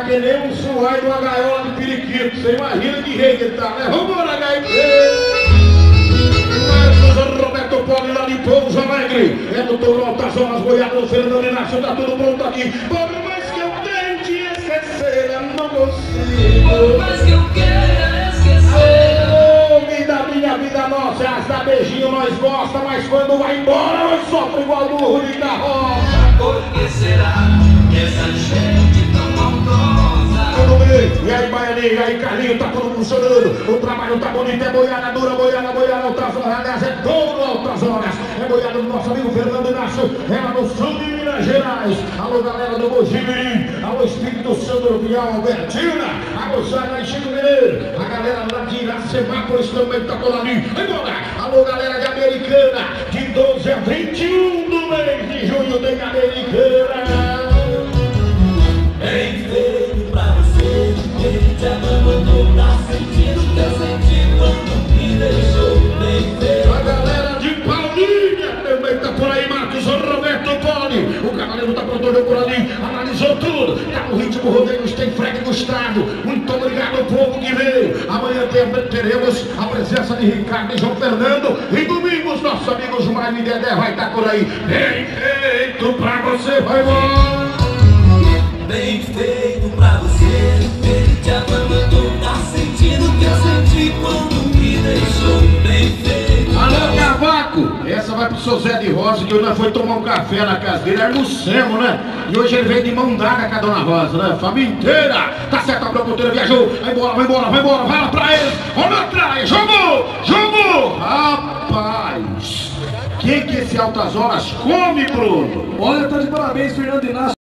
que nem um suai de uma gaiola de periquito. Você imagina que rei que ele tá, né? Vambora, HIV! Marcos Roberto Poli lá de Pouso Alegre. É do Touro Altas Horas, Goiás, Fernando Inácio, tá tudo pronto aqui. Por mais que eu tente esquecer, eu não consigo. Por mais que eu queira esquecer. Vida, minha vida nossa, as da beijinho nós gosta, mas quando vai embora nós sofre igual burro de carroça. Por que será que essa gente tão maldosa? Tudo bem? E aí, Baianinho, e aí, Carlinho, tá tudo funcionando. O trabalho tá bonito, é boiada dura, boiada, altas horas. Aliás, é todo altas horas. É boiada do nosso amigo Fernando Inácio, ela no sul de Minas Gerais. Alô, galera do Mojimirim. Alô, Espírito Santo do Piau, Albertina. Alô, Sara e Chico Mineiro. A galera lá de Iracemápolis também tá por ali. Embora. Alô, galera de Americana. De 12 a 21 do mês de junho tem Americana. Bem feito pra você, ele te abandonou, tá sentindo o que eu senti quando me deixou. Bem feito. A galera de Paulinha também tá por aí, Marcos Roberto Poli. O cavaleiro tá pronto, olhou por ali, analisou tudo. Tá no ritmo rodeio, tem Fred Gustavo. Muito obrigado ao povo que veio. Amanhã teremos a presença de Ricardo e João Fernando. E domingo os nossos amigos Mário e Dedé vai estar por aí. Bem feito pra você, vai embora. Bem feito pra você, ele te abandonou, tá sentindo o que eu senti quando me deixou. Bem feito. Alô, Cavaco! Essa vai pro seu Zé de Rosa, que nós foi tomar um café na casa dele, era no Semo, né? E hoje ele veio de mão dada com a Dona Rosa, né? Família inteira! Tá certo, a brocoteira viajou! Vai embora, vai embora, vai embora! Vai lá pra ele! Olha atrás! Jogou! Jogou! Rapaz! Quem que esse Altas Horas come, Bruno? Olha, tá de parabéns, Fernando Inácio.